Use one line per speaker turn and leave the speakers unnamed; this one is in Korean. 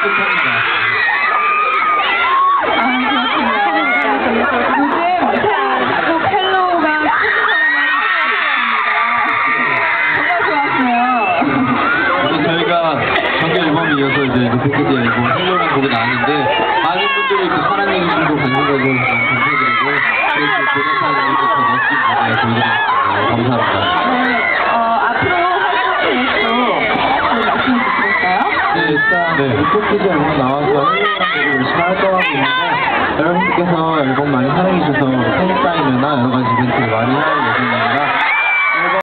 끝합니다. 정규 앨범에 이어서 이제 리프티드 앨범 헬로라는 곡이 나왔는데 많은 분들이 이렇게 사랑해주시고 관심가지고 감사드리고 그리고 보답하는 이렇게 더 멋진 무대 보여드립니다. 감사합니다.
앞으로 활동에서 말씀 주실까요?
네, 일단 리프티드 앨범 나와서 헬로라는 곡을 열심히 활동하고 있는데 여러분께서 앨범 많이 사랑해주셔서 팬사인회나 여러 가지 이벤트를 많이 할 예정입니다.